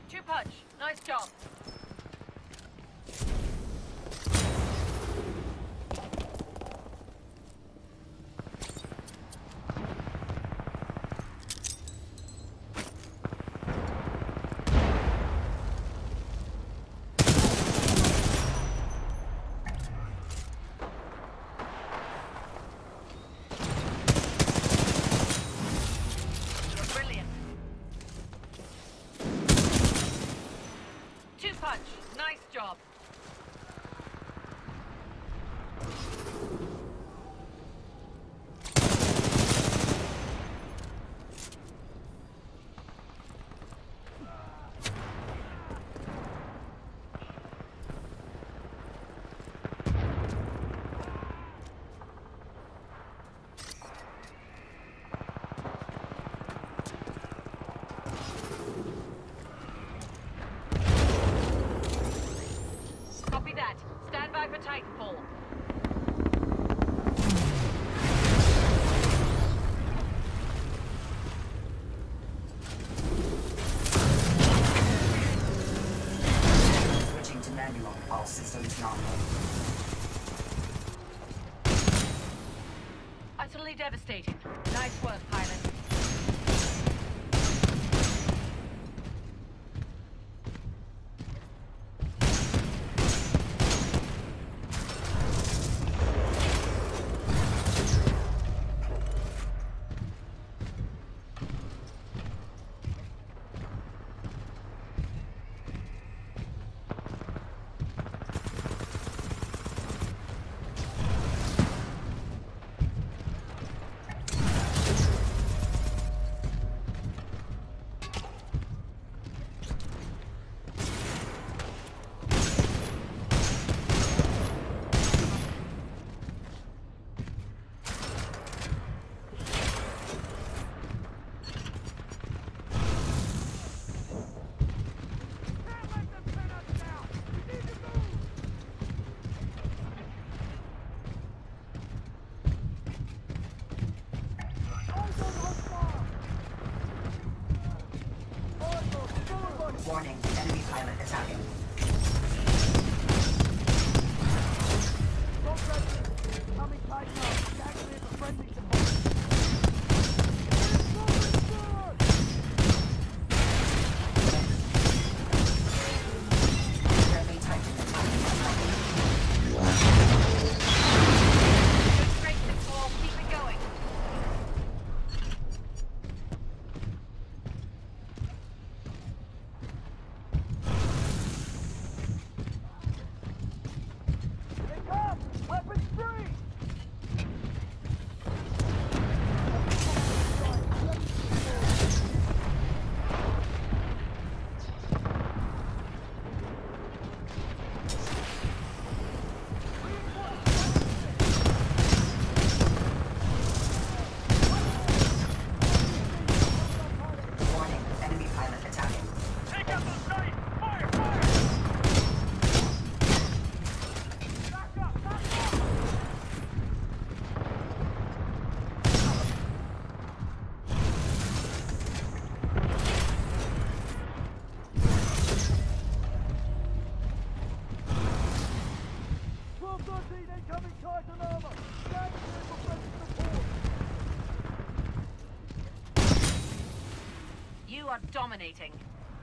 Two punch. Nice job. Punch. Nice job. Stand by for Titanfall. Switching to manual. All systems nominal. Utterly devastating. Nice work, pilot. Warning, enemy pilot attacking. Coming tight now. Jack clear for friendly support. Friendly Titan attacking. Good strength and fall. Keep it going. Incoming Titan armor! Stand clear for friendly support! You are dominating.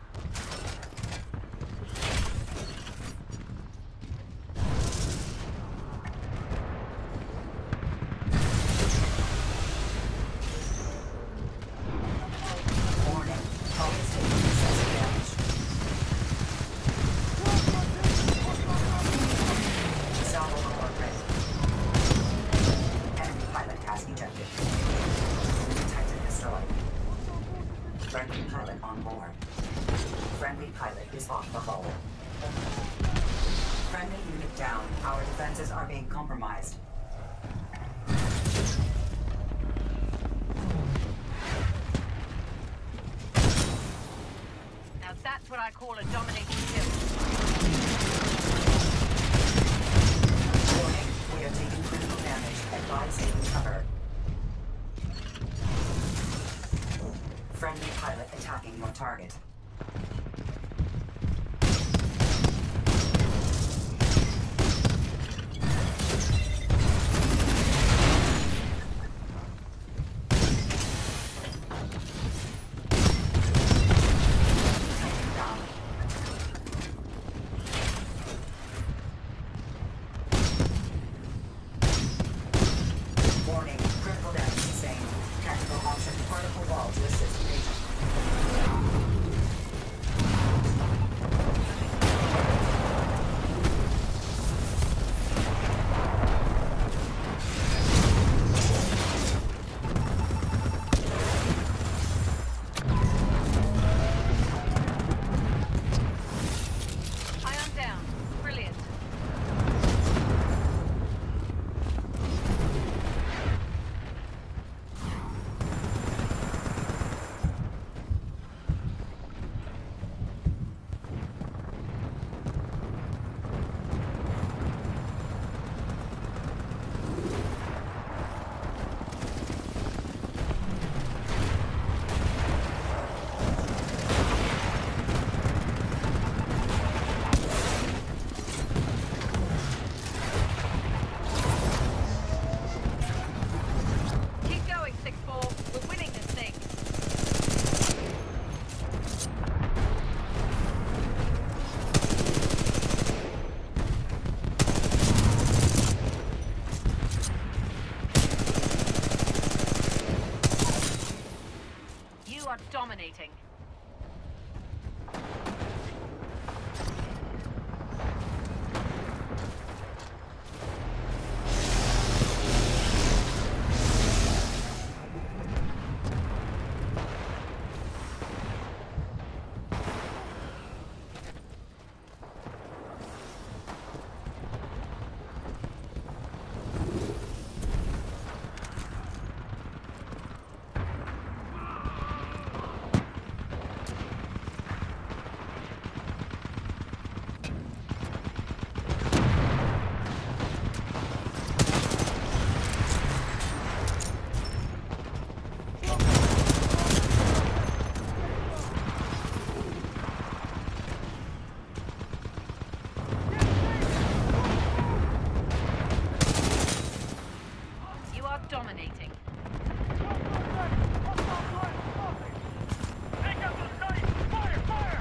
Warning, target's taking excessive damage. Salvo report ready. Enemy pilot has ejected. Titan destroyed. Friendly pilot on board. Friendly pilot is off the hull. Friendly unit down. Our defenses are being compromised. Now that's what I call a dominating kill. Warning, we are taking critical damage. Advise taking cover. Friendly pilot attacking your target. dominating. Dominating. Take up the sight! Fire! Fire!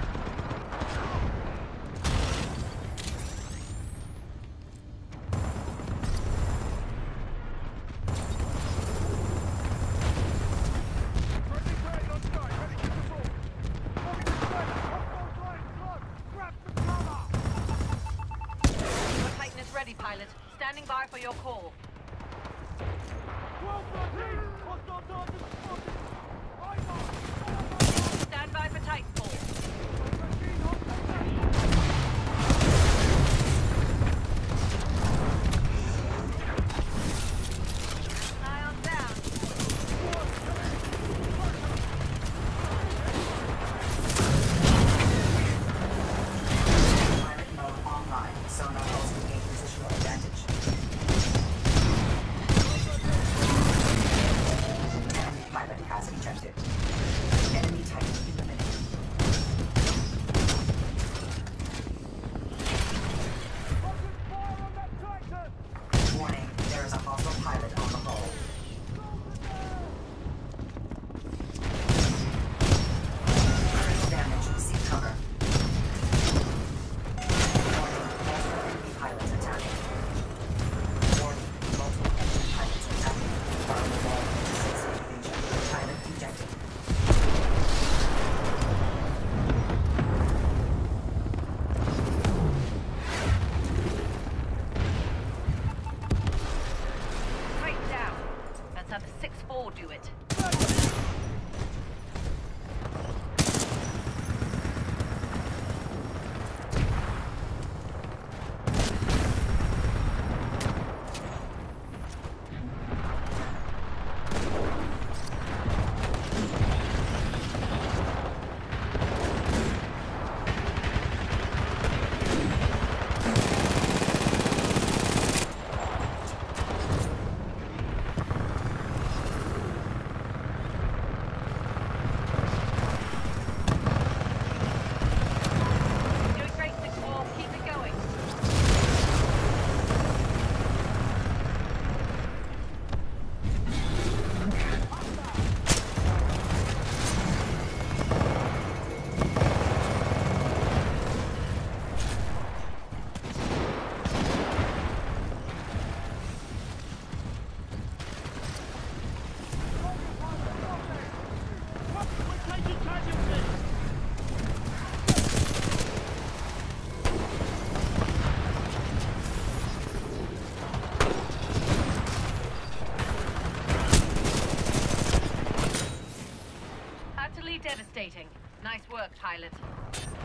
Friendly turret on sky, ready to assault. Moving to weather, hostile flying close. Grab the cover! Your Titan is ready, pilot. Standing by for your call. 12-13! Hostile target spotted! Eyes on! Stand by for Titanfall. 13 hostile target! Eye on down. Pilot mode online. Sonar also gain positional advantage. Enemy pilot has ejected. Enemy Titan eliminated. Open fire on that Titan! Warning, there is a hostile pilot on the hull. Damage, seek cover. Warning, multiple enemy pilots attacking. Warning, multiple enemy pilots attacking. Firewall intercepts invasion. Pilot ejected. Titan down. Let's have a 6-4 do it. Doing great, 6-4. Keep it going. We're taking casualties! Utterly devastating. Nice work, pilot.